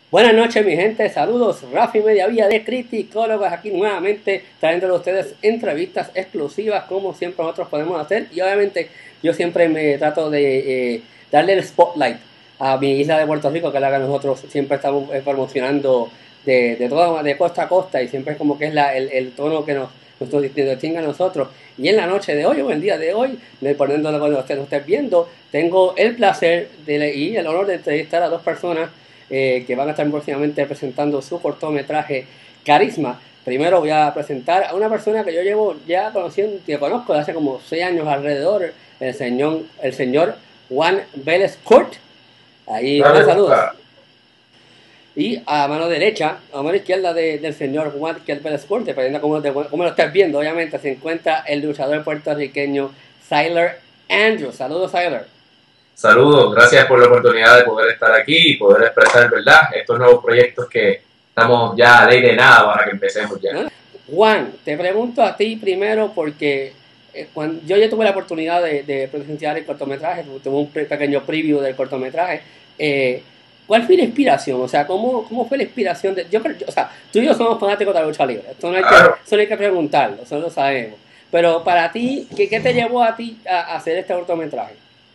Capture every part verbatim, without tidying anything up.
Buenas noches, mi gente, saludos, Rafi Mediavilla de Criticólogos, aquí nuevamente trayéndole a ustedes entrevistas exclusivas como siempre nosotros podemos hacer, y obviamente yo siempre me trato de eh, darle el spotlight a mi isla de Puerto Rico, que es la que nosotros siempre estamos eh, promocionando de, de, toda, de costa a costa, y siempre es como que es la, el, el tono que nos, nos distingue a nosotros. Y en la noche de hoy, o el día de hoy, poniéndolo cuando ustedes estén viendo, tengo el placer de, y el honor de entrevistar a dos personas Eh, que van a estar próximamente presentando su cortometraje Carisma. Primero voy a presentar a una persona que yo llevo ya conociendo, que conozco de hace como seis años alrededor, el señor, el señor Juan Vélez Court. Ahí, buenas saludos. Y a mano derecha, a mano izquierda de, del señor Juan Vélez Court, dependiendo cómo, de, cómo lo estés viendo, obviamente, se encuentra el luchador puertorriqueño Syler Andrews. Saludos, Syler. Saludos, gracias por la oportunidad de poder estar aquí y poder expresar, ¿verdad?, estos nuevos proyectos que estamos ya a ley de nada para que empecemos ya. ¿No? Juan, te pregunto a ti primero porque eh, cuando yo ya tuve la oportunidad de, de presenciar el cortometraje, tuve un pequeño preview del cortometraje. Eh, ¿Cuál fue la inspiración? O sea, ¿cómo, cómo fue la inspiración? De, yo, o sea, tú y yo somos fanáticos de la lucha libre, esto no hay, claro. que, eso no hay que preguntarlo, eso lo sabemos. Pero para ti, ¿qué, qué te llevó a ti a, a hacer este cortometraje?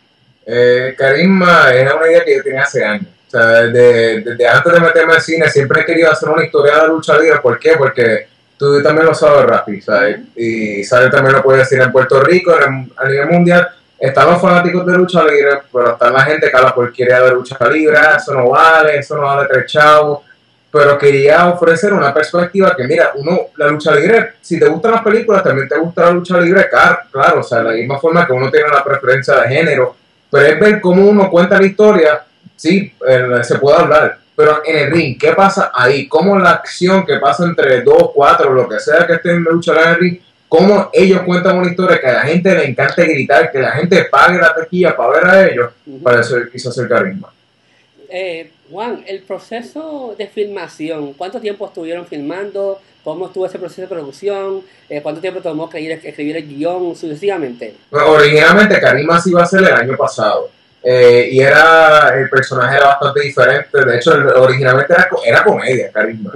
Eh, Carisma era una idea que yo tenía hace años. O sea, desde, desde antes de meterme al cine siempre he querido hacer una historia de lucha libre. ¿Por qué? Porque tú también lo sabes, Rafi, ¿sabes? Uh-huh. Y sabes, también lo puedes decir en Puerto Rico, en, a nivel mundial. Están los fanáticos de lucha libre, pero está la gente que habla porquería de lucha libre. Eso no vale, eso no vale tres chavos. Pero quería ofrecer una perspectiva que, mira, uno, la lucha libre, si te gustan las películas, también te gusta la lucha libre, claro, claro, o sea, de la misma forma que uno tiene la preferencia de género. Pero es ver cómo uno cuenta la historia, sí, eh, se puede hablar, pero en el ring, ¿qué pasa ahí? ¿Cómo la acción que pasa entre dos, cuatro, lo que sea que esté en la lucha en el ring, cómo ellos cuentan una historia que a la gente le encanta gritar, que la gente pague la taquilla para ver a ellos? Uh-huh. Para eso quiso hacer Carisma. Eh, Juan, el proceso de filmación, ¿cuánto tiempo estuvieron filmando? ¿Cómo estuvo ese proceso de producción? Eh, ¿Cuánto tiempo tomó escribir, escribir el guión sucesivamente? Bueno, originalmente Carisma se iba a hacer el año pasado. Eh, y era el personaje era bastante diferente. De hecho, el, originalmente era, era comedia, Carisma.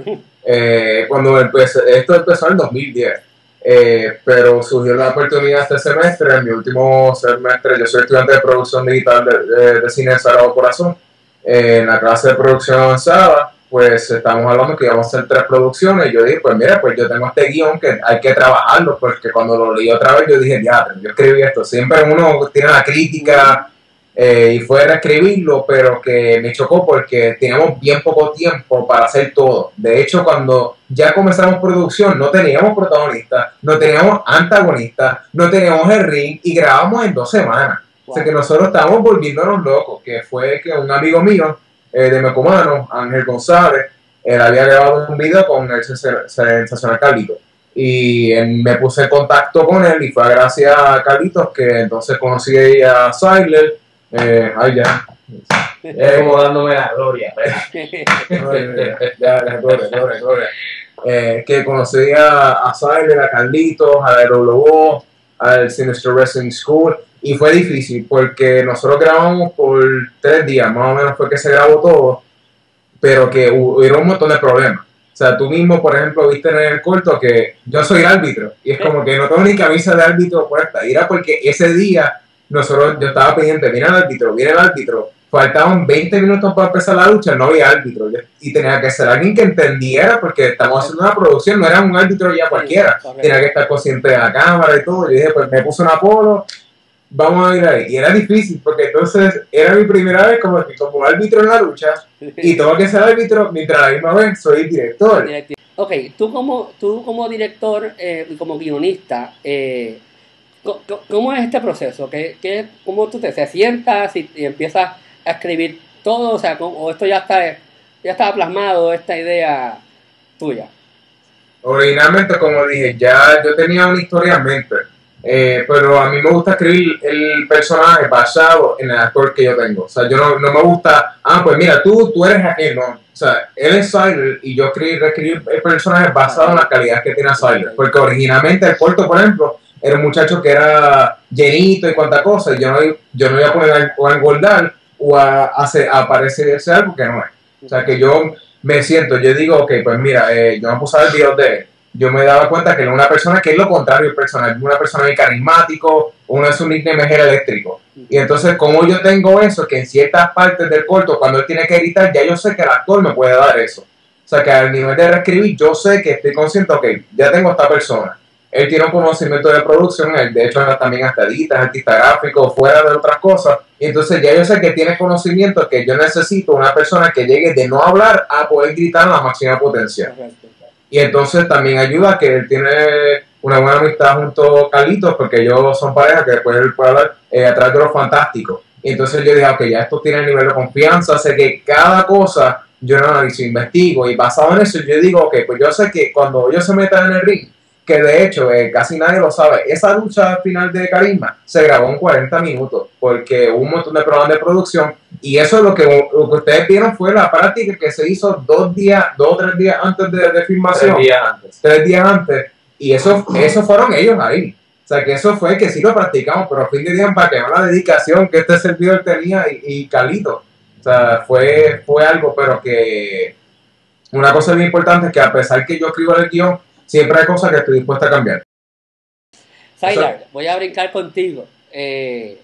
Eh, cuando empecé, esto empezó en el dos mil diez. Eh, pero surgió la oportunidad este semestre, en mi último semestre. Yo soy estudiante de producción digital de, de, de cine de Sagrado Corazón. Eh, en la clase de producción avanzada, pues estamos hablando que íbamos a hacer tres producciones, y yo dije, pues mira, pues yo tengo este guión que hay que trabajarlo, porque cuando lo leí otra vez yo dije, ya, yo escribí esto, siempre uno tiene la crítica eh, y fue a escribirlo, pero que me chocó porque teníamos bien poco tiempo para hacer todo. De hecho, cuando ya comenzamos producción, no teníamos protagonistas, no teníamos antagonistas, no teníamos el ring, y grabamos en dos semanas. Wow. O sea que nosotros estábamos volviéndonos locos, que fue que un amigo mío eh, de Mecomano, Ángel González, él había grabado un video con el sensacional Carlitos, y él, me puse en contacto con él, y fue gracias a Carlitos que entonces conocí a Syler, eh, ay ya, es como dándome la gloria, ya, gloria, gloria, gloria, eh, que conocí a, a Syler, a Carlitos, a la W O, al Sinister Wrestling School. Y fue difícil porque nosotros grabamos por tres días, más o menos fue que se grabó todo, pero que hubo un montón de problemas. O sea, tú mismo, por ejemplo, viste en el corto que yo soy árbitro, y es como que no tengo ni camisa de árbitro puesta. Y era porque ese día nosotros, yo estaba pendiente, mira el árbitro, viene el árbitro, faltaban veinte minutos para empezar la lucha, no había árbitro, y tenía que ser alguien que entendiera, porque estamos haciendo una producción, no era un árbitro ya cualquiera, tenía que estar consciente de la cámara y todo. Y dije, pues me puse un Apolo, vamos a ir ahí. Y era difícil, porque entonces era mi primera vez como, como árbitro en la lucha, y tengo que ser árbitro mientras a la misma vez soy director. Ok, tú como, tú como director eh, y como guionista, eh, ¿cómo es este proceso? ¿Qué, qué, ¿Cómo tú te, te sientas y, y empiezas a escribir todo? O sea, o esto ya está, ya estaba plasmado, esta idea tuya. Originalmente, como dije, ya yo tenía una historia en mente. Eh, pero a mí me gusta escribir el personaje basado en el actor que yo tengo. O sea, yo no, no me gusta, ah, pues mira, tú, tú eres aquel, no. O sea, él es Syler y yo escribí, escribí el personaje basado en la calidad que tiene Syler. Porque originalmente el corto, por ejemplo, era un muchacho que era llenito y cuanta cosa, y yo no, yo no iba a poner a, a engordar o a, a, a parecerse algo que no es. O sea, que yo me siento, yo digo, ok, pues mira, eh, yo me puse a ver videos de él, yo me daba cuenta que él es una persona que es lo contrario del personaje, una persona muy carismático, uno de sus nicknames es el eléctrico. Y entonces, como yo tengo eso, que en ciertas partes del corto, cuando él tiene que gritar, ya yo sé que el actor me puede dar eso. O sea, que al nivel de reescribir, yo sé que estoy consciente, ok, ya tengo a esta persona. Él tiene un conocimiento de producción, él de hecho también hasta edita, es artista gráfico, fuera de otras cosas. Y entonces ya yo sé que tiene conocimiento que yo necesito una persona que llegue de no hablar a poder gritar a la máxima potencia. Y entonces también ayuda que él tiene una buena amistad junto a Carlitos, porque ellos son pareja que después él puede hablar eh, a través de los fantásticos. Y entonces yo dije, ok, ya esto tiene el nivel de confianza, sé que cada cosa yo no analizo, investigo, y basado en eso yo digo, ok, pues yo sé que cuando ellos se metan en el ring, que de hecho eh, casi nadie lo sabe, esa lucha final de Carisma se grabó en cuarenta minutos, porque hubo un montón de programas de producción, y eso es lo que, lo que ustedes vieron fue la práctica que se hizo dos días, dos o tres días antes de, de filmación. Tres días antes. Tres días antes, y eso, eso fueron ellos ahí. O sea, que eso fue que sí lo practicamos, pero a fin de día para que vean la dedicación que este servidor tenía y, y Carlito. O sea, fue, fue algo, pero que una cosa bien importante es que a pesar que yo escribo el guión, siempre hay cosas que estoy dispuesta a cambiar. Sylar, voy a brincar contigo. Eh,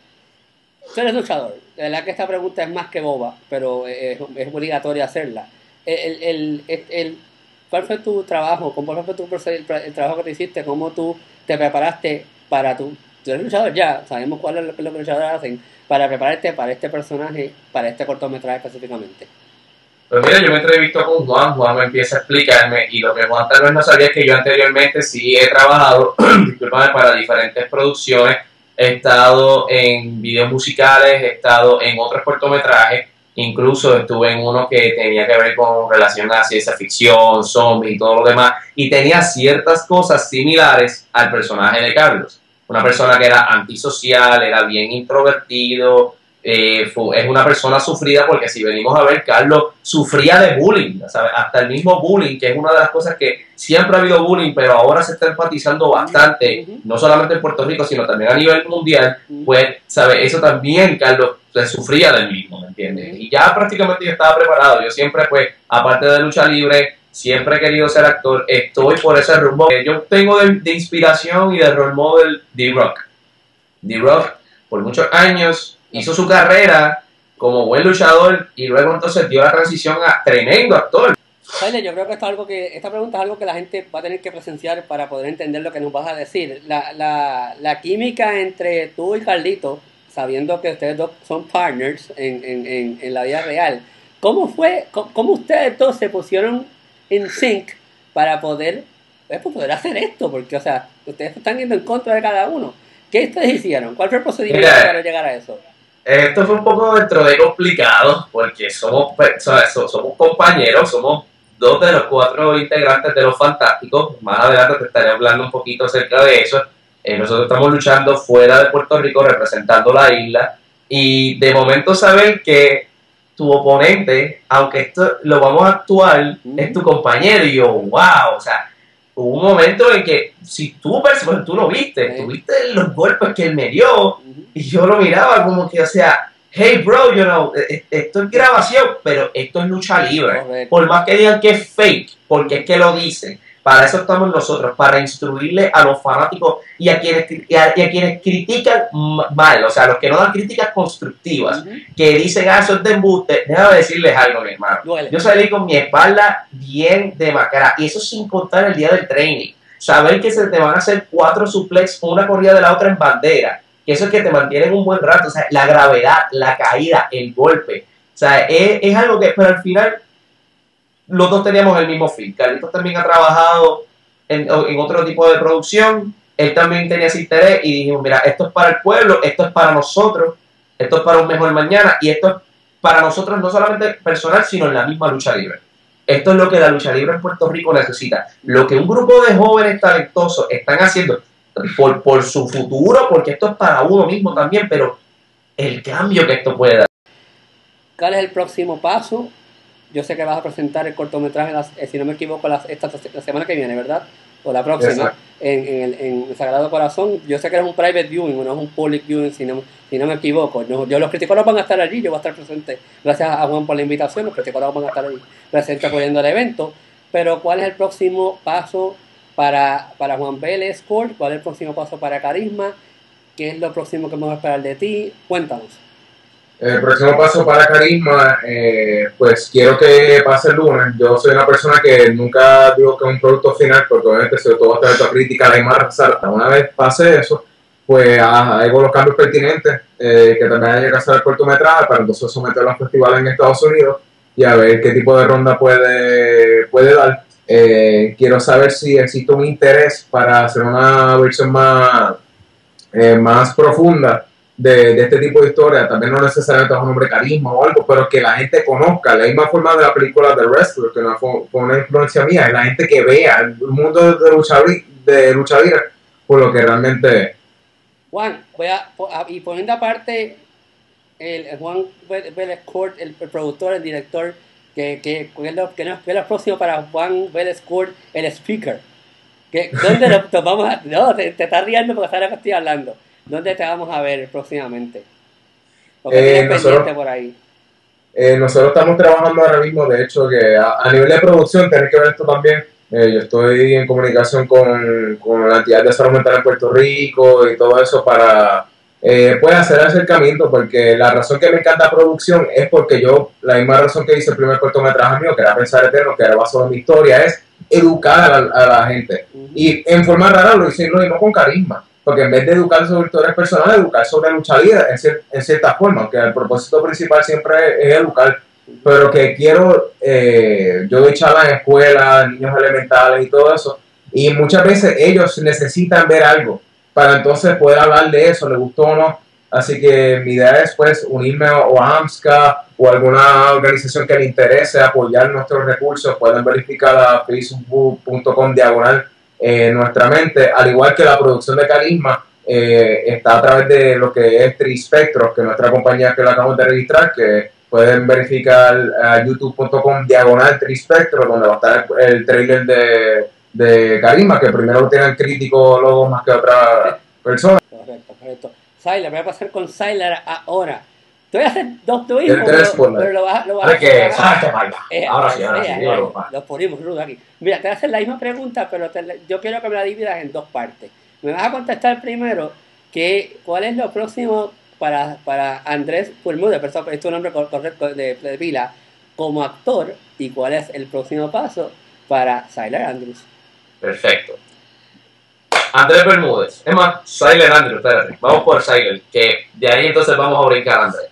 tú eres luchador. De verdad que esta pregunta es más que boba, pero es, es obligatoria hacerla. El, el, el, el, ¿Cuál fue tu trabajo? ¿Cuál fue tu, el, el trabajo que te hiciste? ¿Cómo tú te preparaste para tu... Tú eres luchador ya, sabemos cuál es lo que los luchadores hacen para prepararte para este personaje, para este cortometraje específicamente. Pues mira, yo me entrevisto con Juan, Juan me empieza a explicarme, y lo que Juan tal vez no sabía es que yo anteriormente sí he trabajado, discúlpame, para diferentes producciones, he estado en videos musicales, he estado en otros cortometrajes, incluso estuve en uno que tenía que ver con relación a ciencia ficción, zombies y todo lo demás, y tenía ciertas cosas similares al personaje de Carlos, una persona que era antisocial, era bien introvertido. Eh, fue, es una persona sufrida, porque si venimos a ver, Carlos sufría de bullying, ¿sabes? Hasta el mismo bullying, que es una de las cosas que siempre ha habido bullying, pero ahora se está enfatizando bastante, uh-huh. no solamente en Puerto Rico, sino también a nivel mundial, uh-huh. pues, ¿sabes? Eso también Carlos se sufría del mismo, ¿me entiendes? Uh-huh. Y ya prácticamente yo estaba preparado, yo siempre, pues, aparte de lucha libre, siempre he querido ser actor, estoy por ese rumbo. Yo tengo de, de inspiración y de role model D-Rock. D-Rock, por muchos años, hizo su carrera como buen luchador y luego entonces dio la transición a tremendo actor. Tyler, yo creo que esto es algo que esta pregunta es algo que la gente va a tener que presenciar para poder entender lo que nos vas a decir. La, la, la química entre tú y Carlito, sabiendo que ustedes dos son partners en, en, en, en la vida real, ¿cómo fue, cómo, cómo ustedes dos se pusieron en sync para poder, pues, poder hacer esto? Porque, o sea, ustedes están yendo en contra de cada uno. ¿Qué ustedes hicieron? ¿Cuál fue el procedimiento Mira, para llegar a eso? Esto fue un poco dentro de complicado, porque somos, somos compañeros, somos dos de los cuatro integrantes de Los Fantásticos. Más adelante te estaré hablando un poquito acerca de eso. Eh, nosotros estamos luchando fuera de Puerto Rico, representando la isla, y de momento saber que tu oponente, aunque esto lo vamos a actuar, mm. es tu compañero, y yo, wow, o sea, hubo un momento en que, si tú, pues, tú lo viste, sí. tú viste los golpes que él me dio, uh-huh. y yo lo miraba como que, o sea, hey bro, you know, esto es grabación, pero esto es lucha libre. Correcto. Por más que digan que es fake, porque es que lo dicen, para eso estamos nosotros, para instruirle a los fanáticos y a quienes, y a, y a quienes critican mal, o sea, los que no dan críticas constructivas, uh-huh. que dicen, ah, eso es de embuste. Déjame decirles algo, mi hermano. Duele. Yo salí con mi espalda bien demacrada, y eso sin contar el día del training. Saber que se te van a hacer cuatro suplex, una corrida de la otra en bandera, que eso es que te mantienen un buen rato, o sea, la gravedad, la caída, el golpe, o sea, es, es algo que, pero al final, los dos teníamos el mismo fin. Carlitos también ha trabajado en, en otro tipo de producción, él también tenía ese interés, y dijimos, mira, esto es para el pueblo, esto es para nosotros, esto es para un mejor mañana, y esto es para nosotros no solamente personal, sino en la misma lucha libre. Esto es lo que la lucha libre en Puerto Rico necesita, lo que un grupo de jóvenes talentosos están haciendo por, por su futuro, porque esto es para uno mismo también, pero el cambio que esto puede dar. ¿Cuál es el próximo paso? Yo sé que vas a presentar el cortometraje, las, si no me equivoco, las, esta, la semana que viene, ¿verdad? O la próxima. Exacto. en, en, el, en el Sagrado Corazón. Yo sé que es un private viewing, no es un public viewing, si no, si no me equivoco. No, yo, los criticólogos van a estar allí, yo voy a estar presente. Gracias a Juan por la invitación, los criticólogos van a estar allí presentes apoyando el evento. Pero ¿cuál es el próximo paso para, para Juan Vélez Court? ¿Cuál es el próximo paso para Carisma? ¿Qué es lo próximo que vamos a esperar de ti? Cuéntanos. El próximo paso para Carisma, eh, pues quiero que pase el lunes. Yo soy una persona que nunca digo que es un producto final, porque obviamente sobre todo hasta esta crítica la más hasta una vez pase eso, pues ah, hago los cambios pertinentes, eh, que también haya que hacer el cortometraje para entonces someterlo a los festivales en Estados Unidos y a ver qué tipo de ronda puede, puede dar. Eh, quiero saber si existe un interés para hacer una versión más, eh, más profunda de, de este tipo de historia. También no necesariamente es un nombre Carisma o algo, pero que la gente conozca. La misma forma de la película The Wrestler, que no fue, fue una influencia mía, es la gente que vea el mundo de lucha, de lucha libre por lo que realmente es. Juan, voy a, y poniendo aparte el, el Juan Vélez Court, el, el productor, el director, que, que, que, es lo, que, no, que es lo próximo para Juan Vélez Court, el speaker. Que, ¿Dónde nos, nos vamos a...? No, te, te estás riendo porque sabes que estoy hablando. ¿Dónde te vamos a ver próximamente? ¿O qué tienes nosotros, pendiente por ahí? Eh, nosotros estamos trabajando ahora mismo, de hecho, que a, a nivel de producción, tenés que ver esto también. Eh, yo estoy en comunicación con, con la entidad de salud mental en Puerto Rico y todo eso para eh, pues hacer el acercamiento, porque la razón que me encanta producción es porque yo, la misma razón que hice el primer cortometraje mío, que era Pensar Eterno, que era basado en mi historia, es educar a la, a la gente. Uh-huh. Y en forma rara lo hice lo mismo con Carisma, porque en vez de educar sobre historias personales, educar sobre lucha libre en, cier en cierta forma, aunque el propósito principal siempre es, es educar. Pero que quiero, eh, yo doy charlas en escuelas, niños elementales y todo eso, y muchas veces ellos necesitan ver algo para entonces poder hablar de eso, les gustó o no. Así que mi idea es pues unirme o a AMSCA o alguna organización que le interese apoyar nuestros recursos. Pueden verificar a facebook punto com diagonal eh, nuestra mente, al igual que la producción de Carisma. Eh, está a través de lo que es Trispectros, que es nuestra compañía que la acabamos de registrar, que pueden verificar a youtube punto com diagonal Trispectros, donde va a estar el, el trailer de, de Carisma, que primero lo tiene el crítico logo más que otra persona. Correcto, correcto. Sylar, voy a pasar con Sylar ahora. Te voy a hacer dos tweets, el tres, pero, pero lo vas, lo vas a hacer. Que, eh, ahora sí, ahora sí. Eh, eh, los ponemos rudos aquí. Mira, te voy a hacer la misma pregunta, pero te, yo quiero que me la dividas en dos partes. Me vas a contestar primero que cuál es lo próximo para, para Andrés Bermúdez, es tu nombre correcto de, de pila, como actor, y cuál es el próximo paso para Sylar Andrews. Perfecto. Andrés Bermúdez, es más, Sylar Andrews, espérate, vamos por Sylar, que de ahí entonces vamos a brincar a Andrés.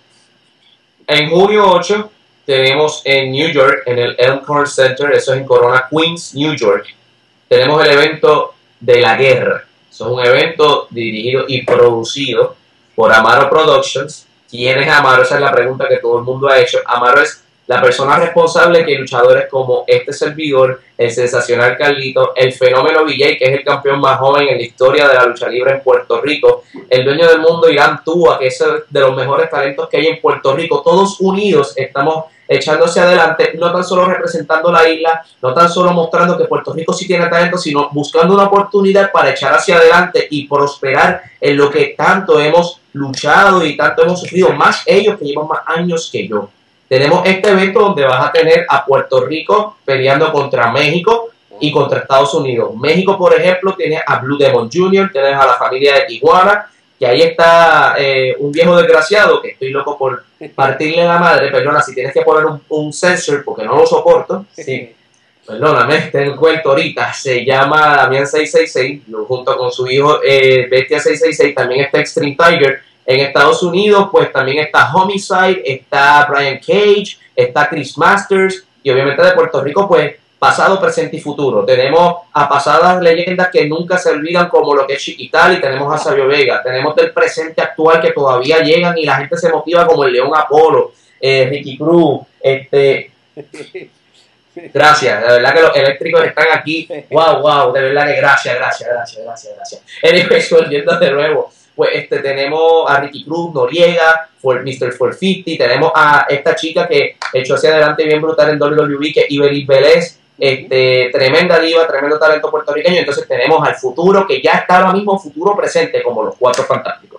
En junio ocho tenemos en New York, en el Elkhorn Center, eso es en Corona, Queens, New York, tenemos el evento de la guerra. Eso es un evento dirigido y producido por Amaro Productions. ¿Quién es Amaro? Esa es la pregunta que todo el mundo ha hecho. Amaro es la persona responsable que luchadores como este servidor, el sensacional Carlito, el fenómeno V J, que es el campeón más joven en la historia de la lucha libre en Puerto Rico, el dueño del mundo Irán Tua, que es de los mejores talentos que hay en Puerto Rico, todos unidos estamos echándose adelante, no tan solo representando la isla, no tan solo mostrando que Puerto Rico sí tiene talento, sino buscando una oportunidad para echar hacia adelante y prosperar en lo que tanto hemos luchado y tanto hemos sufrido, más ellos que llevan más años que yo. Tenemos este evento donde vas a tener a Puerto Rico peleando contra México y contra Estados Unidos. México, por ejemplo, tiene a Blue Demon junior, tienes a la familia de Tijuana, que ahí está eh, un viejo desgraciado, que estoy loco por partirle la madre, perdona, si tienes que poner un, un censor porque no lo soporto, sí, perdóname, te encuentro ahorita, se llama Damián seis seis seis, junto con su hijo eh, Bestia seis seis seis, también está Extreme Tiger. En Estados Unidos, pues también está Homicide, está Brian Cage, está Chris Masters, y obviamente de Puerto Rico, pues pasado, presente y futuro. Tenemos a pasadas leyendas que nunca se olvidan, como lo que es Chiquitali, tenemos a Sabio Vega, tenemos del presente actual que todavía llegan y la gente se motiva, como el León Apolo, eh, Ricky Cruz, este... Gracias, de verdad que los eléctricos están aquí. Wow, wow, de verdad que gracias, gracias, gracias, gracias, gracias. Anyway, volviendo de nuevo, pues este, tenemos a Ricky Cruz, Noriega, for mister cuatrocientos cincuenta, tenemos a esta chica que echó hacia adelante bien brutal en W W E, que es Iberis Vélez, este, tremenda diva, tremendo talento puertorriqueño. Entonces tenemos al futuro, que ya está ahora mismo futuro presente, como los Cuatro Fantásticos.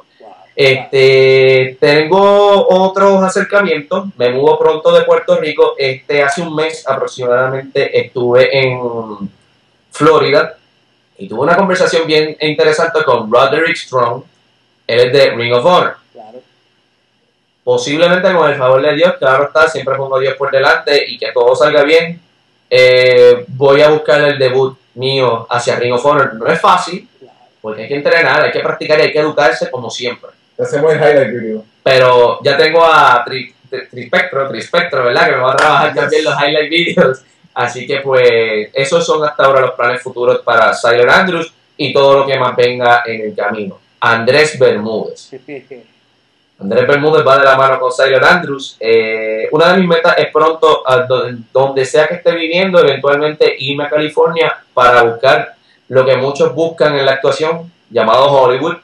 Este, tengo otros acercamientos, me mudo pronto de Puerto Rico. Este, hace un mes aproximadamente estuve en Florida y tuve una conversación bien interesante con Roderick Strong. Él es de Ring of Honor. Claro. Posiblemente con el favor de Dios, claro está, siempre pongo a Dios por delante y que todo salga bien. Eh, voy a buscar el debut mío hacia Ring of Honor. No es fácil, porque hay que entrenar, hay que practicar y hay que educarse como siempre. Hacemos el highlight video. Pero ya tengo a Tri, Tri, Trispectro, Trispectro, ¿verdad? Que me va a trabajar también los highlight videos. Así que pues esos son hasta ahora los planes futuros para Zyler Andrews y todo lo que más venga en el camino. Andrés Bermúdez. Andrés Bermúdez va de la mano con Zyler Andrews. Eh, una de mis metas es pronto, a donde, donde sea que esté viviendo, eventualmente irme a California para buscar lo que muchos buscan en la actuación, llamado Hollywood.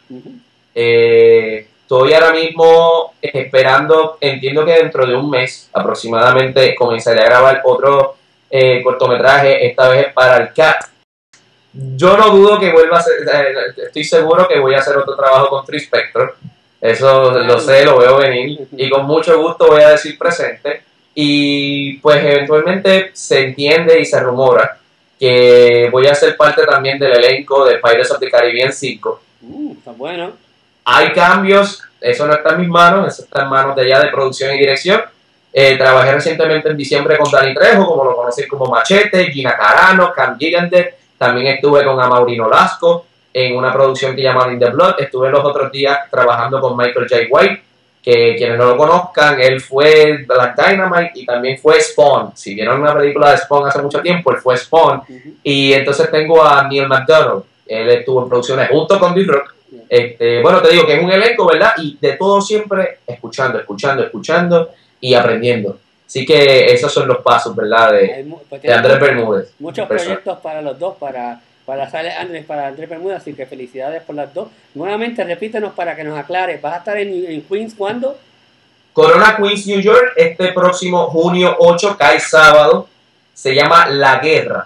Eh, estoy ahora mismo esperando, entiendo que dentro de un mes aproximadamente comenzaré a grabar otro eh, cortometraje, esta vez es para el C A T. Yo no dudo que vuelva a hacer, eh, estoy seguro que voy a hacer otro trabajo con Trispector, eso lo sé, lo veo venir y con mucho gusto voy a decir presente. Y pues eventualmente se entiende y se rumora que voy a ser parte también del elenco de Pirates of the Caribbean cinco. Uh, está bueno. Hay cambios, eso no está en mis manos, eso está en manos de allá de producción y dirección. Eh, trabajé recientemente en diciembre con Dani Trejo, como lo conocen como Machete, Gina Carano, Cam Gigandet. También estuve con Amaurino Lasco en una producción que llamaban In the Blood. Estuve los otros días trabajando con Michael J. White, que quienes no lo conozcan, él fue Black Dynamite y también fue Spawn. Si vieron una película de Spawn hace mucho tiempo, él fue Spawn. Uh-huh. Y entonces tengo a Neil McDonough, él estuvo en producciones junto con D-Rock. Este, bueno, te digo que es un elenco, ¿verdad? Y de todo siempre escuchando, escuchando, escuchando y aprendiendo. Así que esos son los pasos, ¿verdad? De, de Andrés Bermúdez. Muchos proyectos para los dos, para, para Zyler Andrés, para Andrés Bermúdez, así que felicidades por las dos. Nuevamente, repítenos para que nos aclares, ¿vas a estar en, en Queens cuándo? Corona Queens, New York, este próximo junio ocho, cae sábado, se llama La Guerra.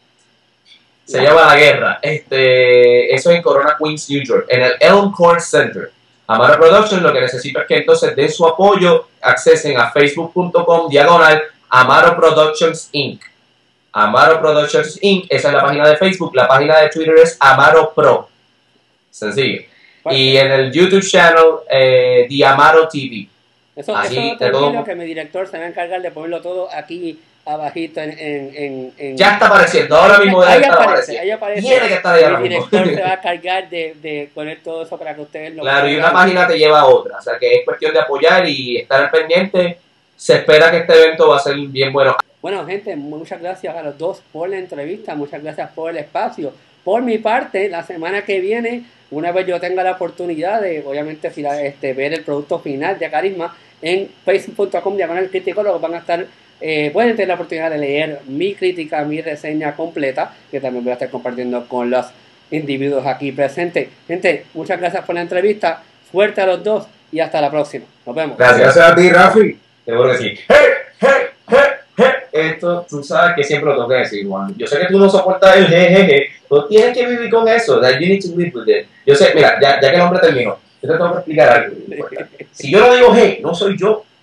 Se llama La Guerra. Este, eso es en Corona Queens, New York, en el Elm Court Center. Amaro Productions, lo que necesito es que entonces den su apoyo, accesen a facebook punto com diagonal Amaro Productions Incorporated. Amaro Productions Incorporated, esa es la página de Facebook, la página de Twitter es Amaro Pro. Sencillo. Y en el YouTube channel, eh, The Amaro T V. Eso, Así, eso tranquilo, que mi director se va a encargar de ponerlo todo aquí abajito en, en, en, en... Ya está apareciendo, ahora mismo ahí está aparece, apareciendo. ahí aparece. Tiene que estar ahí ahora el mismo. director se va a cargar de, de poner todo eso para que ustedes lo Claro, y una página te lleva a otra, o sea que es cuestión de apoyar y estar al pendiente. Se espera que este evento va a ser bien bueno. Bueno, gente, muchas gracias a los dos por la entrevista, muchas gracias por el espacio. Por mi parte, la semana que viene, una vez yo tenga la oportunidad de, obviamente, si la, este, ver el producto final de Carisma, en facebook punto com diagonal criticólogos van a estar, eh, pueden tener la oportunidad de leer mi crítica, mi reseña completa, que también voy a estar compartiendo con los individuos aquí presentes. Gente, muchas gracias por la entrevista, fuerte a los dos y hasta la próxima. Nos vemos. Gracias, gracias a ti, Rafi. Seguro que sí. ¡Hey! ¡Hey! ¡Hey! ¡Hey! Esto, tú sabes que siempre lo tengo que decir, Juan. Yo sé que tú no soportas el jejeje, pero tienes que vivir con eso. That you need to live with it. Yo sé, mira, ya, ya que el hombre terminó, yo te tengo que explicar algo. Si yo no digo hey, no soy yo.